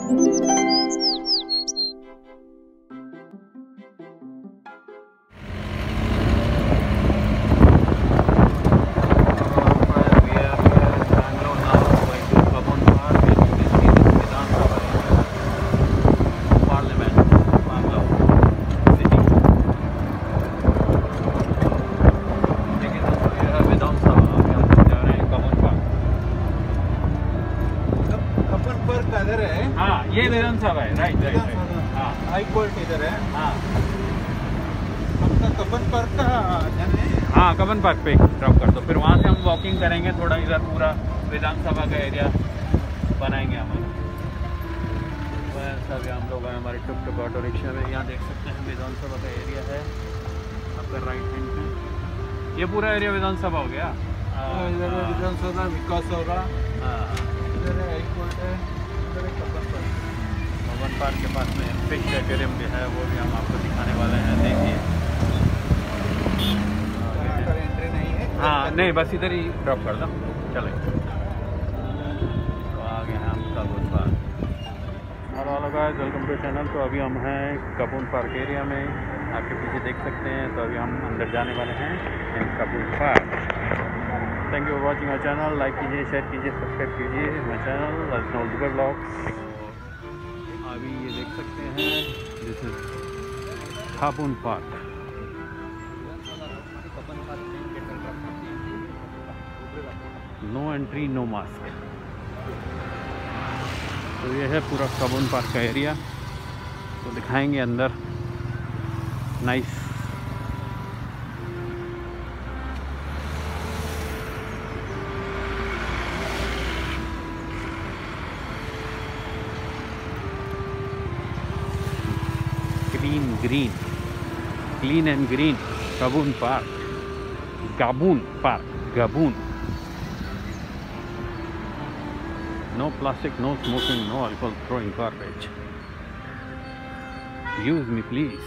ये विधानसभा है, राइट राइट राइट। हाँ, हाई कोर्ट इधर है। हाँ अपना कब्बन पार्क का जाना है। हाँ, कब्बन पार्क पे ड्रॉप कर दो, फिर वहाँ से हम वॉकिंग करेंगे थोड़ा, इधर पूरा विधानसभा का एरिया बनाएंगे हमारा। बस अभी हम लोग हैं हमारे टुक टुक ऑटो रिक्शा में। यहाँ देख सकते हैं विधानसभा का एरिया है आपका राइट हैंड पे। ये पूरा एरिया विधानसभा हो गया। इधर विधानसभा विकास हो रहा। हाँ, इधर हाई कोर्ट है, इधर कब्बन पार्क। कब्बन पार्क के पास में फिश एक्वेरियम भी है, वो भी हम आपको दिखाने वाले हैं। देखिए एंट्री नहीं है। हाँ, नहीं बस इधर ही ड्रॉप कर दो, चले। तो आ गए हैं हम Cubbon park. Hello guys, welcome to channel. तो अभी हम हैं कब्बन पार्क एरिया में, आपके पीछे देख सकते हैं। तो अभी हम अंदर जाने वाले हैं in Cubbon park. Thank you for watching our channel. Like कीजिए, शेयर कीजिए, सब्सक्राइब कीजिए my channel Lucknow Dubai blogs. अभी ये देख सकते हैं, this is Cubbon park. No entry no mask. तो ये है पूरा कब्बन पार्क का एरिया। तो दिखाएंगे अंदर। Nice. Green clean and green Cubbon park, गाबून पार्क, गाबून। No plastic, no smoking, no alcohol, throwing garbage. Use me please.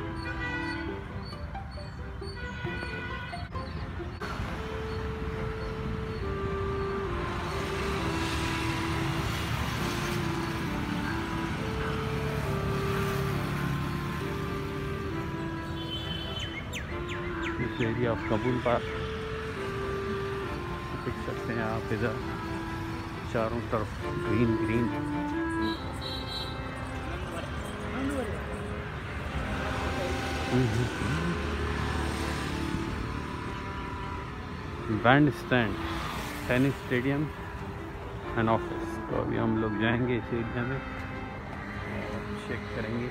This area of Cubbon park देख सकते हैं आप। इधर चारों तरफ green green. Band stand, tennis stadium and office. तो अभी हम लोग जाएंगे इस एरिया में, चेक करेंगे।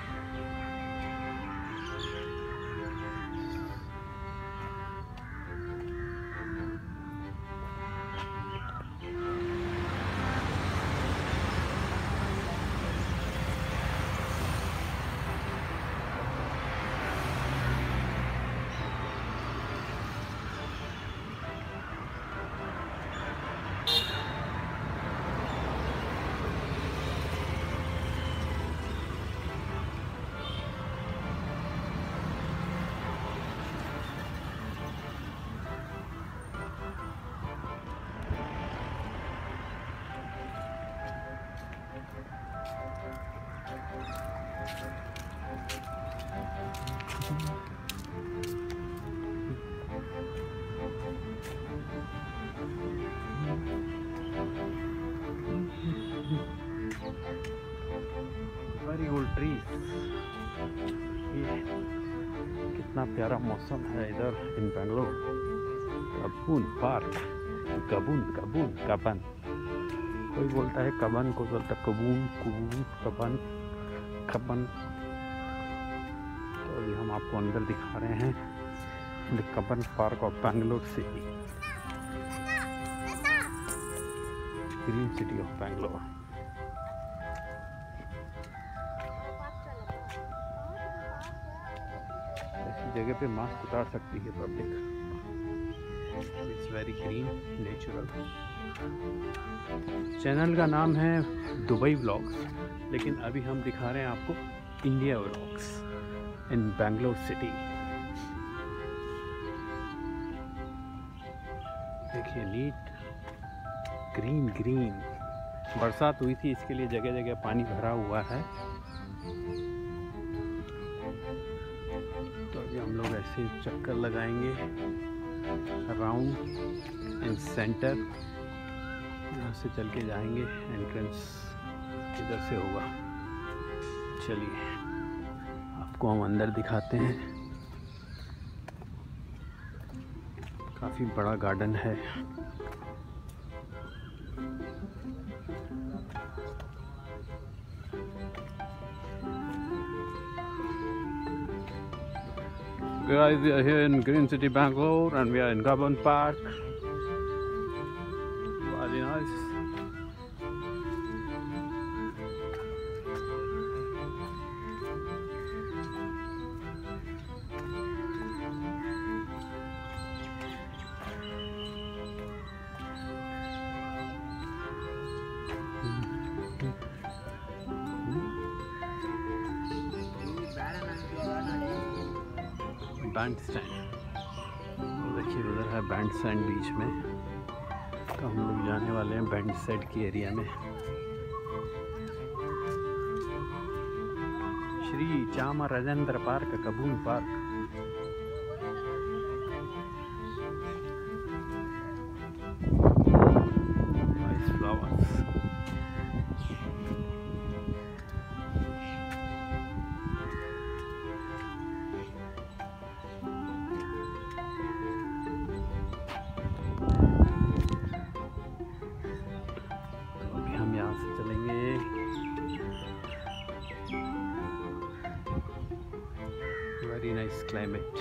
Very old trees. ये कितना प्यारा मौसम है इधर इन बेंगलोर। कब्बन पार्क, कब्बन कब्बन कब्बन, कोई बोलता है कब्बन, कोई बोलता है कबून, कबून, कब्बन, कब्बन। तो अभी हम आपको अंदर दिखा रहे हैं the Cubbon park of Bangalore city, green city of Bangalore. ऐसी जगह पे मास्क उतार सकती है public. It's very green, natural. Channel का नाम है दुबई ब्लॉग्स, लेकिन अभी हम दिखा रहे हैं आपको India blogs in Bangalore city. देखिए, नीट ग्रीन ग्रीन बरसात हुई थी, इसके लिए जगह जगह पानी भरा हुआ है। तो अभी हम लोग ऐसे चक्कर लगाएंगे राउंड इन सेंटर। यहाँ से चल के जाएंगे, एंट्रेंस इधर से होगा। चलिए आपको हम अंदर दिखाते हैं। काफ़ी बड़ा गार्डन है। Guys, we are here in Green City, Bangalore, and we are in Gabon Park. Very nice. Band stand, देखिए उधर है बैंड स्टैंड बीच में। तो हम लोग जाने वाले हैं बैंड साइड की एरिया में। Shri Chamarajendra park, Cubbon park. Nice flowers. यहाँ से चलेंगे। Very nice climate.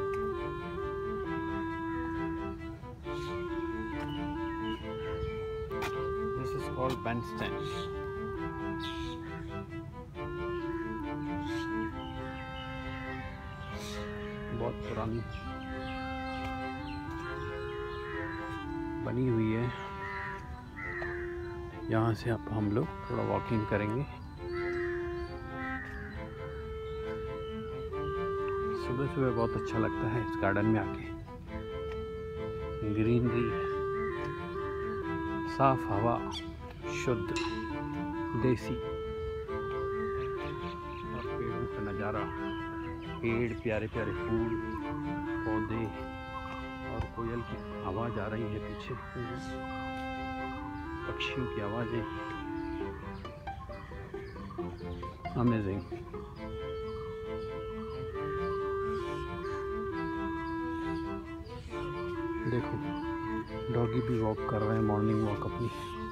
This is called bandstand. बहुत पुरानी बनी हुई है। यहाँ से अब हम लोग थोड़ा वॉकिंग करेंगे। सुबह सुबह बहुत अच्छा लगता है इस गार्डन में आके। ग्रीनरी, साफ हवा, शुद्ध देसी और पेड़ों का नज़ारा। पेड़, प्यारे प्यारे फूल, पौधे और कोयल की आवाज़ आ रही है पीछे। पक्षियों की आवाज़ें। अमेजिंग। देखो डॉगी भी वॉक कर रहे हैं, मॉर्निंग वॉक अपनी।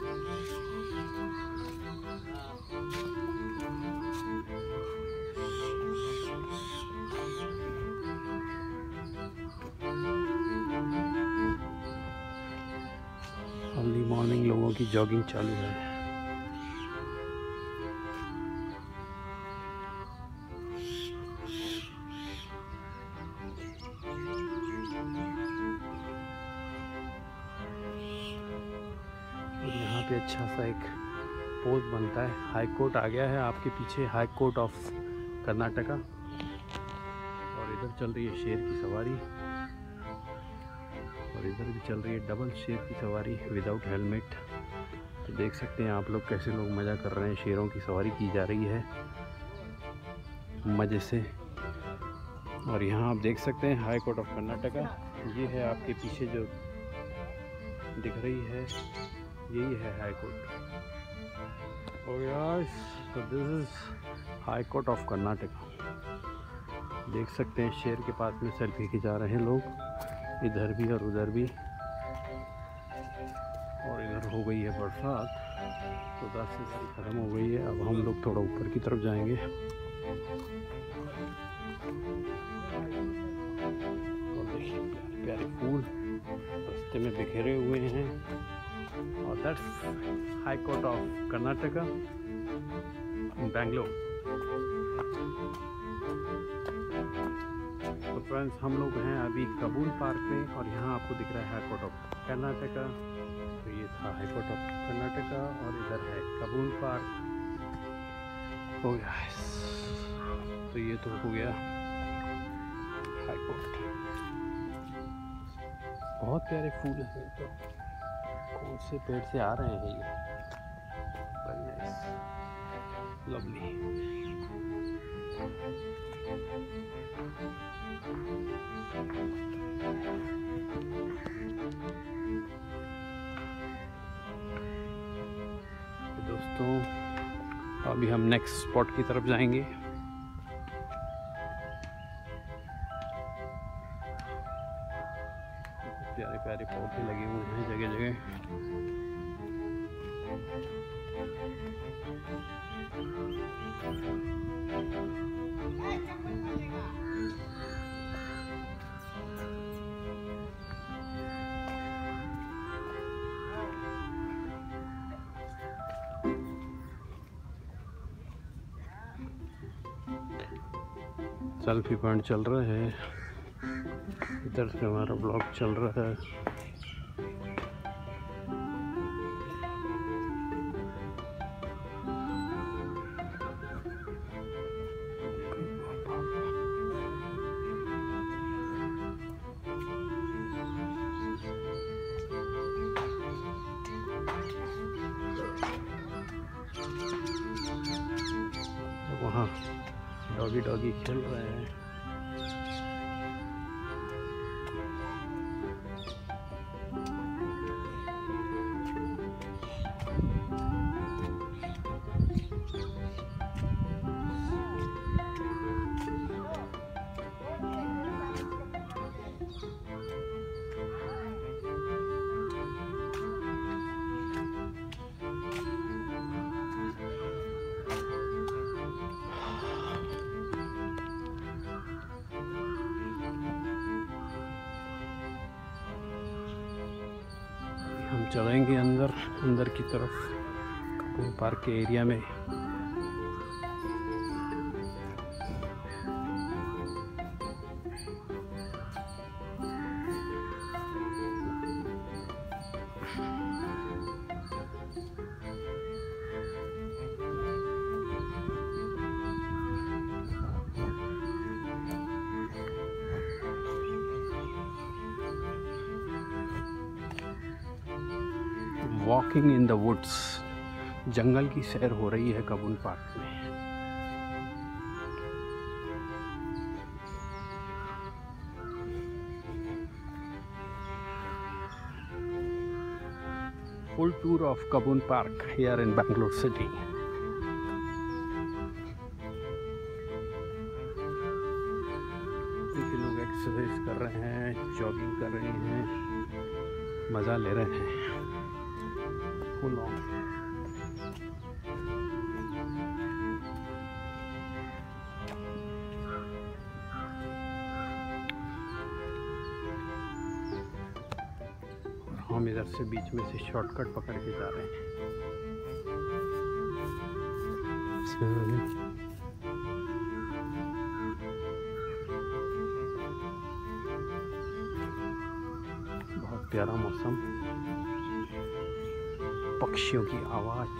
अर्ली मॉर्निंग लोगों की जॉगिंग चालू है। और यहाँ पे अच्छा सा एक पोज बनता है। हाई कोर्ट आ गया है आपके पीछे, हाई कोर्ट ऑफ कर्नाटका। और इधर चल रही है शेर की सवारी, और इधर भी चल रही है डबल शेर की सवारी विदाउट हेलमेट। तो देख सकते हैं आप लोग कैसे लोग मज़ा कर रहे हैं। शेरों की सवारी की जा रही है मज़े से। और यहाँ आप देख सकते हैं हाई कोर्ट ऑफ कर्नाटका। ये है आपके पीछे जो दिख रही है, यही है हाई कोर्ट। और yes, so this is high court of Karnataka. देख सकते हैं शेर के पास में सेल्फी खिंचा रहे हैं लोग, इधर भी और उधर भी। और इधर हो गई है बरसात, तो बरसात सारी ख़त्म हो गई है। अब हम लोग थोड़ा ऊपर की तरफ जाएंगे। और देखिए प्यारे प्यारे फूल रास्ते में बिखरे हुए हैं। और that's high court of Karnataka in Bangalore. तो फ्रेंड्स, हम लोग हैं अभी कबून पार्क में, और यहाँ आपको दिख रहा है हाई कोर्ट ऑफ कर्नाटका। तो ये था हाई कोर्ट ऑफ कर्नाटका, और इधर है कबून पार्क। हो गया, तो ये तो हो गया हाई कोर्ट। बहुत प्यारे फूल हैं। तो कौन से पेड़ से आ रहे हैं ये? lovely. दोस्तों अभी हम नेक्स्ट स्पॉट की तरफ जाएंगे। प्यारे प्यारे पौधे लगे हुए हैं जगह जगह। सेल्फी पॉइंट चल रहा है, इधर से हमारा ब्लॉग चल रहा है। वहाँ डॉगी डॉगी खेल रहे हैं। हम चलेंगे अंदर की तरफ कपून पार्क के एरिया में। वॉकिंग इन द वुड्स, जंगल की सैर हो रही है कपून पार्क में। Full tour of Cubbon park here in Bangalore city. लोग एक्सरसाइज कर रहे हैं, जॉगिंग कर रहे हैं, मज़ा ले रहे हैं। फुल ऑन हम इधर से बीच में से शॉर्टकट पकड़ के जा रहे हैं। बहुत प्यारा मौसम, पक्षियों की आवाज़,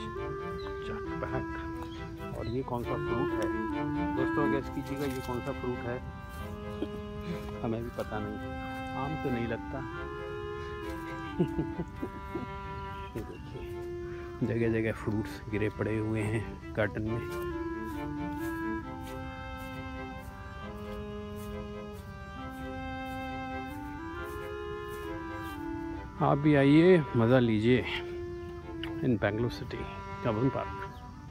चहचहाट। और ये कौन सा फ्रूट है दोस्तों, गेस कीजिएगा ये कौन सा फ्रूट है? हमें भी पता नहीं, आम तो नहीं लगता। ये देखिए जगह जगह फ्रूट्स गिरे पड़े हुए हैं गार्डन में। आप भी आइए, मज़ा लीजिए in Bangalore city Cubbon park.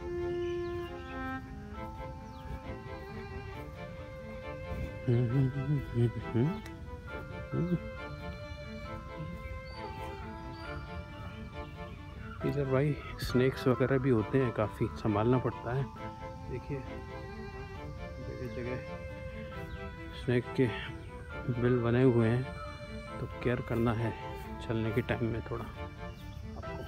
इधर भाई स्नेक्स वगैरह भी होते हैं, काफ़ी संभालना पड़ता है। देखिए जगह जगह स्नेक के बिल बने हुए हैं, तो केयर करना है चलने के टाइम में थोड़ा आपको।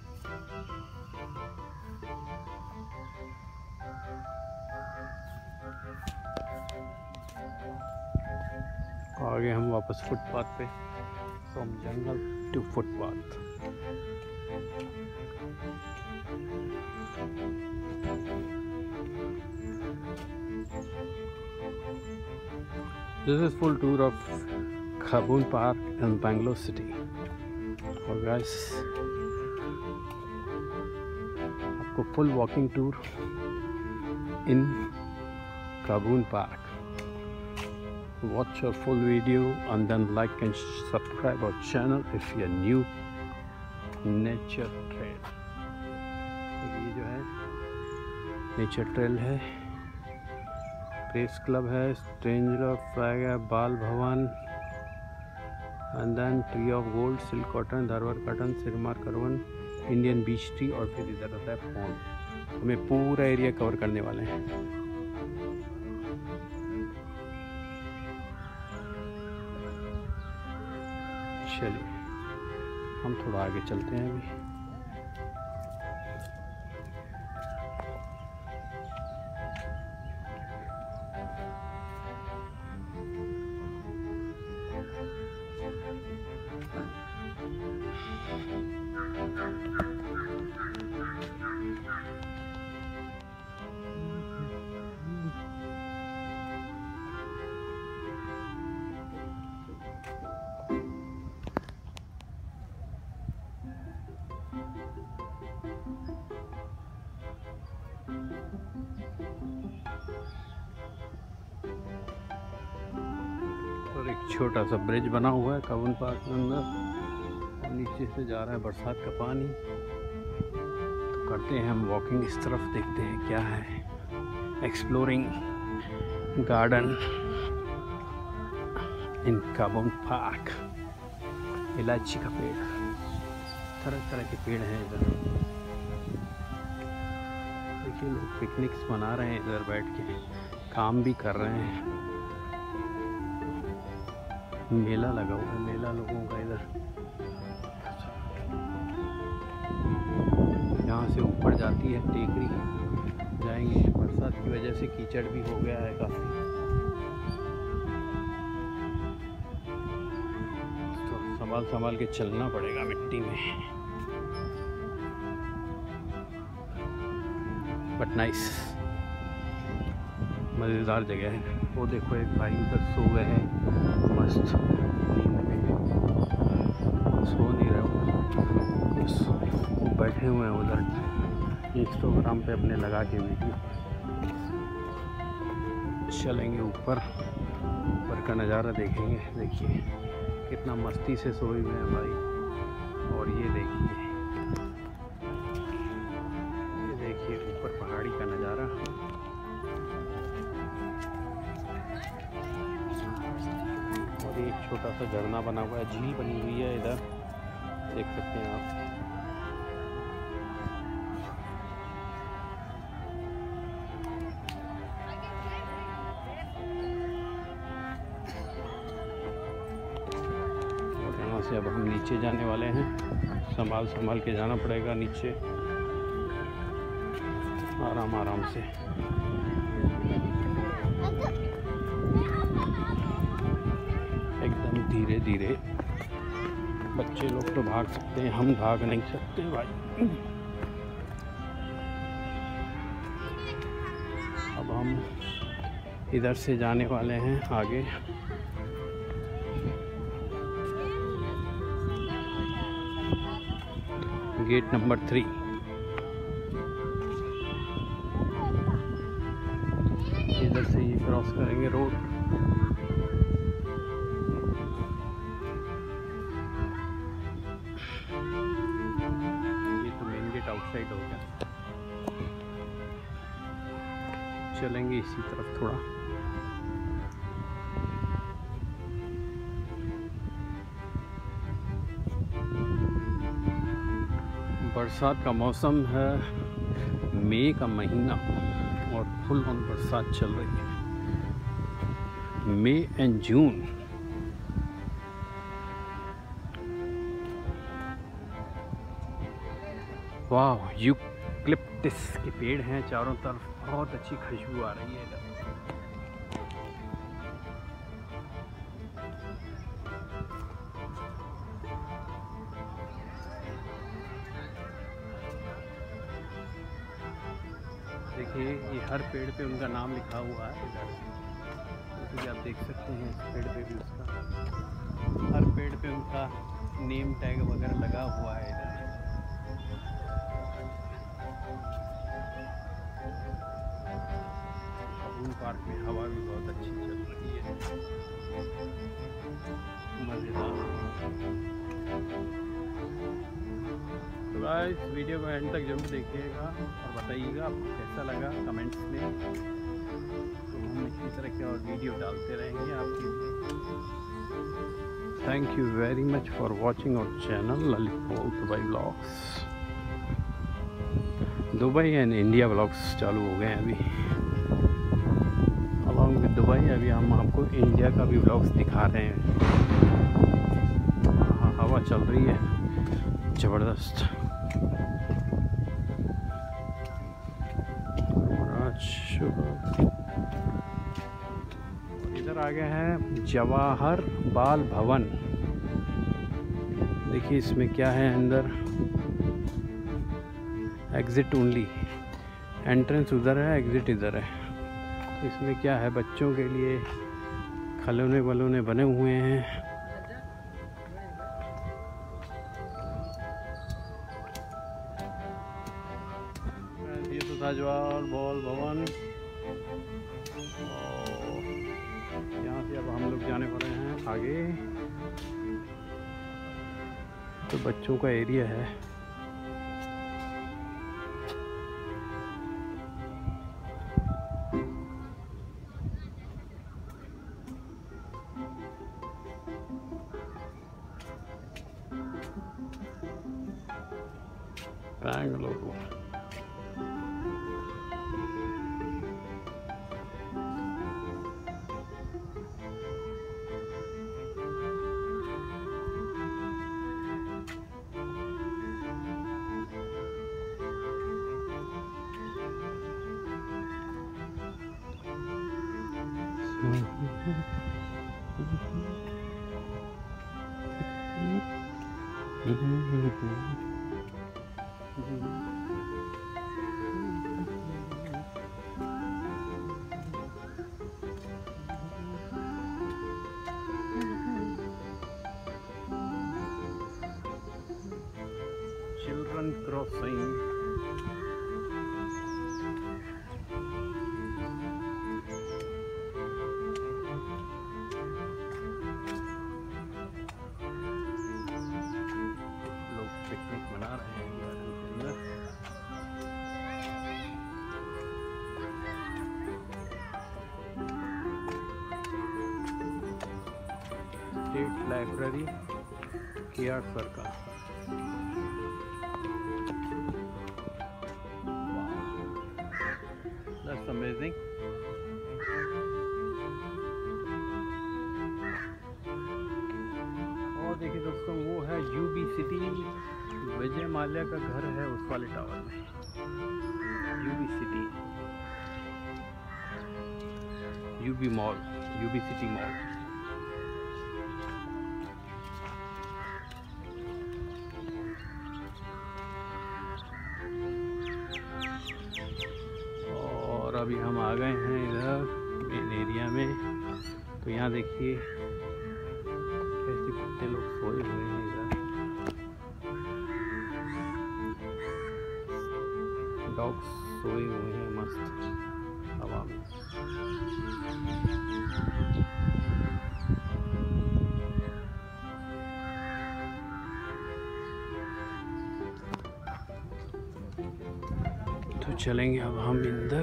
आगे हम वापस फुटपाथ पे, from jungle to footpath. This is full tour of Khabun Park in Bangalore city. और guys आपको full walking tour in Kabun Park. Watch our full video and then like and subscribe our channel if you are new. Nature trail, ये जो है nature trail है, press club है, stranger flag है, Bal Bhavan, and then tree of gold, silk cotton, Dharwad cotton, सिरमार करवन, Indian beech tree, और फिर इधर होता है पॉन्ड। हमें पूरा एरिया कवर करने वाले हैं। चलिए हम थोड़ा आगे चलते हैं अभी। और एक छोटा सा ब्रिज बना हुआ है कबून पार्क के अंदर, और नीचे से जा रहा है बरसात का पानी। तो करते हैं हम वॉकिंग इस तरफ, देखते हैं क्या है। Exploring garden in Cubbon park. इलायची का पेड़, तरह तरह के पेड़ हैं इधर। देखिए लोग पिकनिक्स मना रहे हैं इधर बैठ के, काम भी कर रहे हैं। मेला लगा हुआ है, मेला लोगों का इधर। यहाँ से ऊपर जाती है टेकरी, जाएंगे। बरसात की वजह से कीचड़ भी हो गया है काफ़ी, तो संभाल संभाल के चलना पड़ेगा मिट्टी में। बट नाइस, मज़ेदार जगह है। वो देखो एक भाई उधर सो गए हैं मस्त नींद में, सो नहीं रहे वो बैठे हुए हैं उधर इंस्टाग्राम पे अपने लगा के वीडियो। चलेंगे ऊपर, ऊपर का नज़ारा देखेंगे। देखिए कितना मस्ती से सोए हुए हैं भाई। और ये देखिए ऊपर पहाड़ी का नज़ारा। और एक छोटा सा झरना बना हुआ है, झील बनी हुई है इधर, देख सकते हैं आप। और यहाँ से अब हम नीचे जाने वाले हैं, संभाल संभाल के जाना पड़ेगा नीचे, आराम आराम से। एकदम धीरे धीरे। बच्चे लोग तो भाग सकते हैं, हम भाग नहीं सकते भाई। अब हम इधर से जाने वाले हैं आगे। Gate number 3। इधर से ये क्रॉस करेंगे रोड। ये तो मेन गेट आउटसाइड हो गया। चलेंगे इसी तरफ थोड़ा। बरसात का मौसम है, मई का महीना, और फुल ऑन बरसात चल रही है। May and June. वाह, यूकलिप्टस के पेड़ हैं चारों तरफ, बहुत अच्छी खुशबू आ रही है इधर। देखिए ये हर पेड़ पे उनका नाम लिखा हुआ है इधर, जैसे कि आप देख सकते हैं। इस पेड़ पे भी उसका, हर पेड़ पे उनका नेम टैग वगैरह लगा हुआ है इधर। पार्क में हवा भी बहुत अच्छी चल रही है, मज़ेदार। तो गाइस वीडियो को एंड तक जरूर देखिएगा और बताइएगा आपको कैसा लगा कमेंट्स में। तो हम इसी तरह के और वीडियो डालते रहेंगे आपके लिए। Thank you very much for watching our channel Lalitpaul Dubai vlogs. Dubai and India vlogs चालू हो गए हैं अभी। अलॉन्ग विद दुबई अभी हम आपको इंडिया का भी व्लॉग्स दिखा रहे हैं। हाँ, हवा चल रही है ज़बरदस्त। इधर आ गए हैं जवाहर बाल भवन। देखिए इसमें क्या है अंदर। एग्ज़िट ओनली, एंट्रेंस उधर है, एग्ज़िट इधर है। तो इसमें क्या है, बच्चों के लिए खिलौने वलौने बने हुए हैं। ये तो था जवाहर बाल भवन। और यहाँ से अब हम लोग जाने वाले हैं आगे। तो बच्चों का एरिया है। बेंगलुरु। Children crossing. लोग पिकनिक मना रहे हैं गार्डन के अंदर। स्टेट लाइब्रेरी कियाड़ सर्कल। That's amazing. और देखिए दोस्तों, वो है यूबी सिटी। विजय माल्या का घर है उस वाले टावर में। UB city, UB mall, UB city mall. और अभी हम आ गए हैं इधर मेन एरिया में। तो यहाँ देखिए कैसे कुत्ते लोग सोए हुए हैं इधर। डॉग्स सोए हुए हैं मस्त हवा में। तो चलेंगे अब हम अंदर।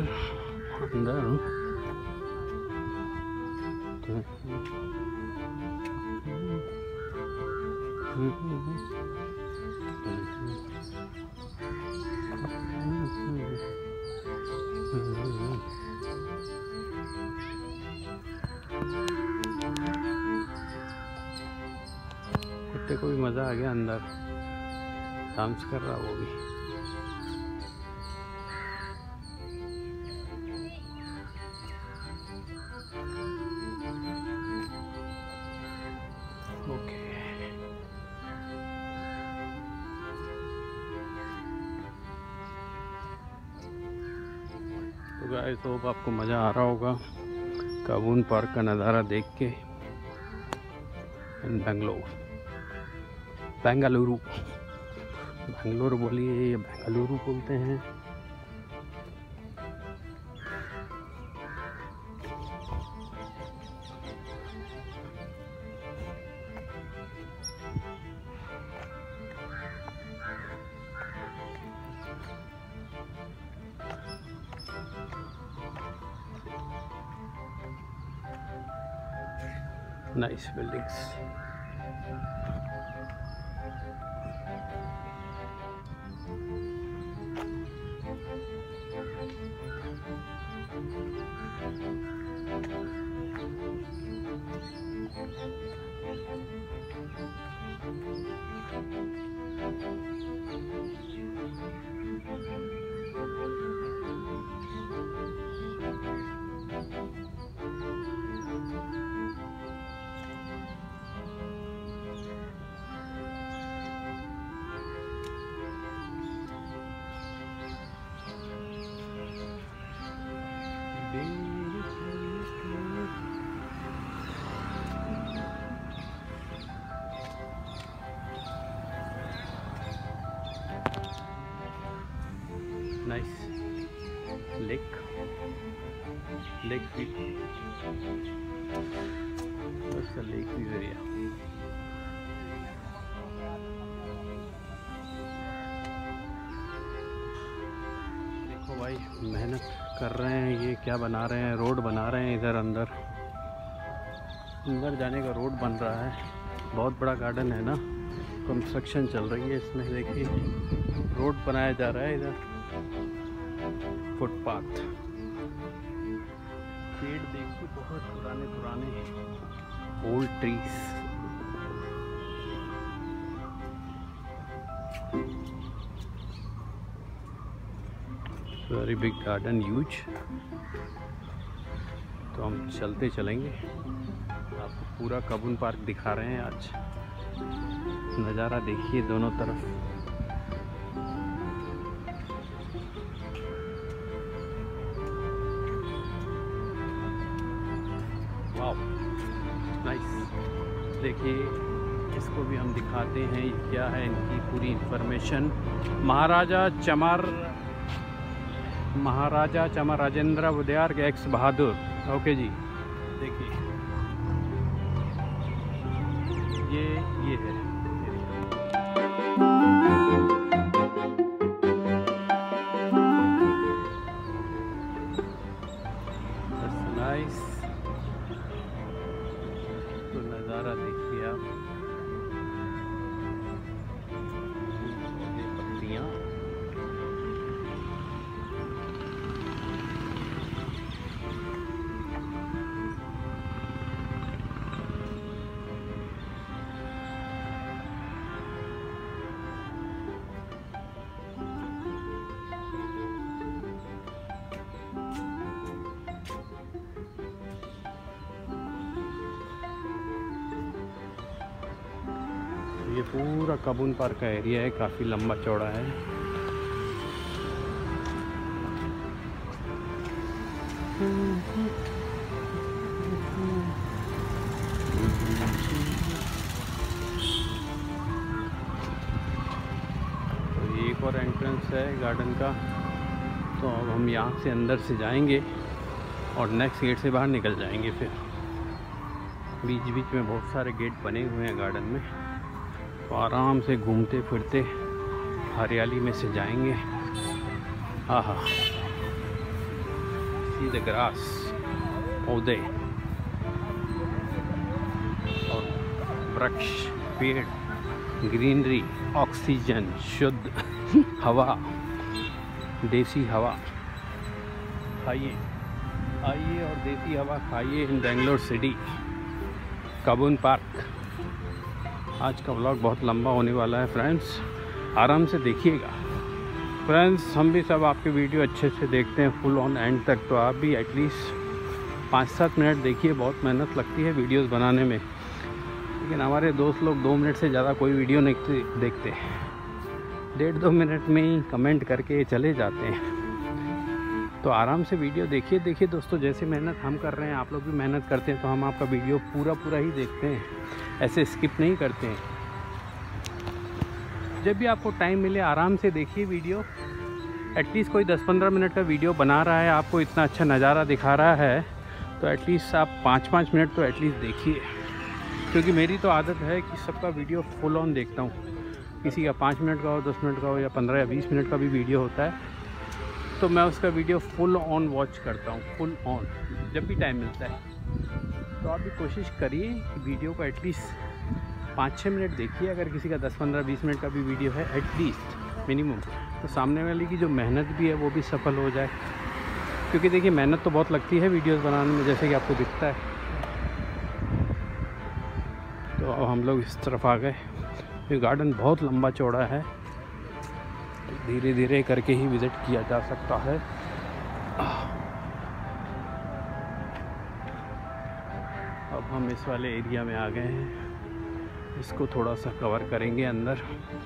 कुत्ते को भी मज़ा आ गया, अंदर डांस कर रहा वो भी। ओके, तो गाइस होप आपको मज़ा आ रहा होगा काबून पार्क का नज़ारा देख के। बेंगलुरु बोलिए या बेंगलुरु बोलते हैं। Nice buildings. Nice lake view. That's the lake view area. देखो भाई मेहनत कर रहे हैं, ये क्या बना रहे हैं, रोड बना रहे हैं। इधर अंदर जाने का रोड बन रहा है। बहुत बड़ा गार्डन है ना, कंस्ट्रक्शन चल रही है इसमें। देखिए रोड बनाया जा रहा है इधर, फुटपाथ। पेड़ देखिए बहुत पुराने old trees. Very big garden, huge. तो हम चलेंगे, आपको पूरा कबून पार्क दिखा रहे हैं आज। नज़ारा देखिए दोनों तरफ। नाइस। देखिए इसको भी हम दिखाते हैं, क्या है इनकी पूरी इंफॉर्मेशन। महाराजा चमर राजेंद्र उदयार के एक्स बहादुर। ओके जी, देखिए ये है। नाइस। तो नज़ारा देखिए आप, पत्तियाँ। ये पूरा कबून पार्क का एरिया है, काफ़ी लंबा चौड़ा है। तो एक और एंट्रेंस है गार्डन का। तो अब हम यहाँ से अंदर से जाएंगे और नेक्स्ट गेट से बाहर निकल जाएंगे। फिर बीच बीच में बहुत सारे गेट बने हुए हैं गार्डन में, तो आराम से घूमते फिरते हरियाली में से जाएंगे। आहा, सी द ग्रास, पौधे और वृक्ष, पेड़, ग्रीनरी, ऑक्सीजन, शुद्ध हवा, देसी हवा खाइए। आइए और देसी हवा खाइए in Bangalore city, Cubbon park. आज का व्लॉग बहुत लंबा होने वाला है फ्रेंड्स, आराम से देखिएगा। फ्रेंड्स हम भी सब आपके वीडियो अच्छे से देखते हैं फुल ऑन एंड तक, तो आप भी एटलीस्ट 5-7 मिनट देखिए। बहुत मेहनत लगती है वीडियोस बनाने में, लेकिन हमारे दोस्त लोग 2 मिनट से ज़्यादा कोई वीडियो नहीं देखते, 1.5-2 मिनट में ही कमेंट करके चले जाते हैं। तो आराम से वीडियो देखिए दोस्तों। जैसे मेहनत हम कर रहे हैं, आप लोग भी मेहनत करते हैं, तो हम आपका वीडियो पूरा ही देखते हैं, ऐसे स्किप नहीं करते हैं। जब भी आपको टाइम मिले आराम से देखिए वीडियो। एटलीस्ट कोई 10-15 मिनट का वीडियो बना रहा है, आपको इतना अच्छा नज़ारा दिखा रहा है, तो एटलीस्ट आप 5-5 मिनट तो एटलीस्ट देखिए। क्योंकि मेरी तो आदत है कि सबका वीडियो फुल ऑन देखता हूँ। किसी का 5 मिनट का हो, 10 मिनट का हो, या 15 या 20 मिनट का भी वीडियो होता है, तो मैं उसका वीडियो फुल ऑन वॉच करता हूँ, फुल ऑन, जब भी टाइम मिलता है। तो तो आप भी कोशिश करिए कि वीडियो को एटलीस्ट 5-6 मिनट देखिए। अगर किसी का 10-15-20 मिनट का भी वीडियो है एटलीस्ट मिनिमम, तो सामने वाले की जो मेहनत भी है वो भी सफल हो जाए। क्योंकि देखिए मेहनत तो बहुत लगती है वीडियोस बनाने में, जैसे कि आपको दिखता है। तो अब हम लोग इस तरफ आ गए। ये गार्डन बहुत लंबा चौड़ा है, धीरे धीरे करके ही विज़िट किया जा सकता है। अब हम इस वाले एरिया में आ गए हैं, इसको थोड़ा सा कवर करेंगे अंदर।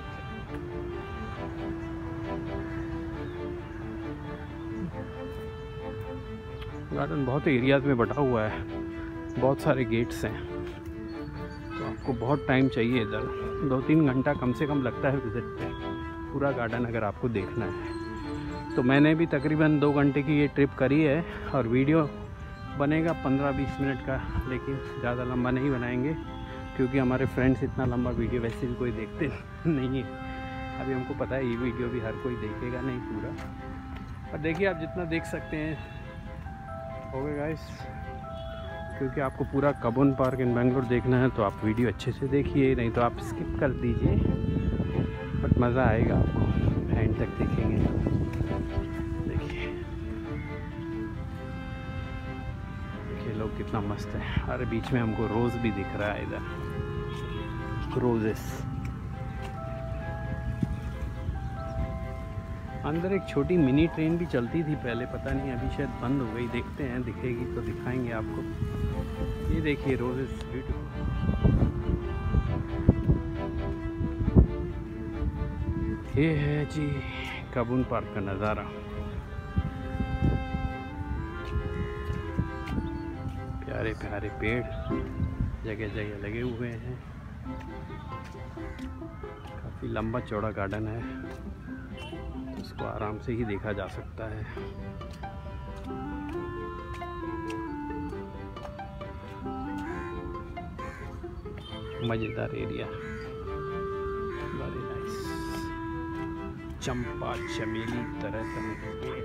गार्डन बहुत एरियाज़ में बटा हुआ है, बहुत सारे गेट्स हैं, तो आपको बहुत टाइम चाहिए। इधर 2-3 घंटा कम से कम लगता है विज़िट पे, पूरा गार्डन अगर आपको देखना है। तो मैंने भी तकरीबन 2 घंटे की ये ट्रिप करी है और वीडियो बनेगा 15-20 मिनट का, लेकिन ज़्यादा लंबा नहीं बनाएंगे क्योंकि हमारे फ्रेंड्स इतना लंबा वीडियो वैसे भी कोई देखते नहीं है। अभी हमको पता है ये वीडियो भी हर कोई देखेगा नहीं पूरा, पर देखिए आप जितना देख सकते हैं हो गया गाइस। क्योंकि आपको पूरा कबून पार्क इन बेंगलोर देखना है तो आप वीडियो अच्छे से देखिए, नहीं तो आप स्किप कर दीजिए, बट मज़ा आएगा आपको एंड तक देखेंगे। देखिए लोग कितना मस्त है। अरे बीच में हमको रोज़ भी दिख रहा है, इधर रोजेस। अंदर एक छोटी मिनी ट्रेन भी चलती थी पहले, पता नहीं अभी शायद बंद हो गई। देखते हैं, दिखेगी तो दिखाएंगे आपको। ये देखिए रोजेस ब्यूटीफुल। ये है जी कबून पार्क का नज़ारा। प्यारे प्यारे पेड़ जगह जगह लगे हुए हैं। काफ़ी लंबा चौड़ा गार्डन है, इसको आराम से ही देखा जा सकता है। मज़ेदार एरिया, वेरी नाइस। चंपा चमेली तरह तरह के पेड़।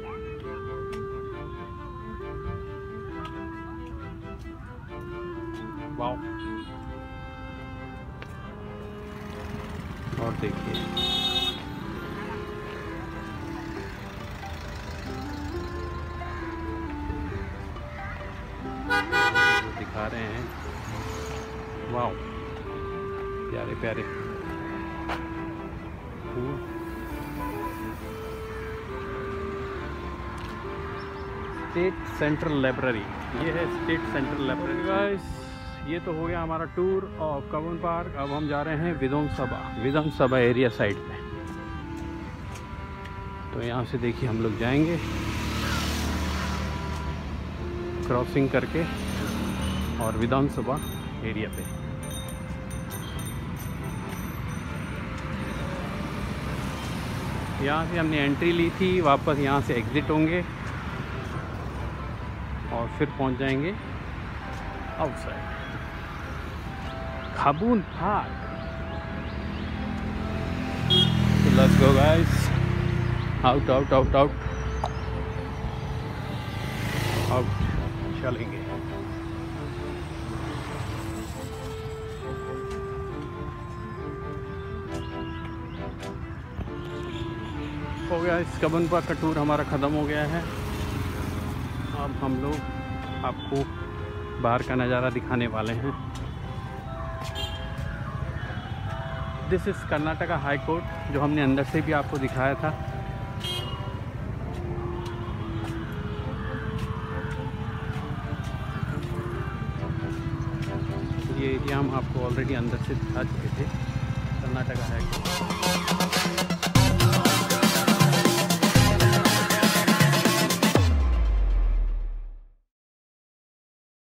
वाओ। और देखिए दिखा रहे हैं, वाओ प्यारे प्यारे फूल। स्टेट सेंट्रल लाइब्रेरी, ये है स्टेट सेंट्रल लाइब्रेरी। गाइस ये तो हो गया हमारा टूर ऑफ कबून पार्क। अब हम जा रहे हैं विधानसभा एरिया साइड में। तो यहाँ से देखिए हम लोग जाएंगे क्रॉसिंग करके और विधानसभा एरिया पे। यहाँ से हमने एंट्री ली थी, वापस यहाँ से एग्ज़िट होंगे और फिर पहुँच जाएंगे outside Cubbon park. So let's go guys, out चलेंगे। हो गया इस कबून पार्क का टूर हमारा ख़त्म हो गया है। अब हम लोग आपको बाहर का नज़ारा दिखाने वाले हैं। This is Karnataka high court, जो हमने अंदर से भी आपको दिखाया था। ये एरिया हम आपको ऑलरेडी अंदर से दिखा चुके थे, कर्नाटका हाई कोर्ट।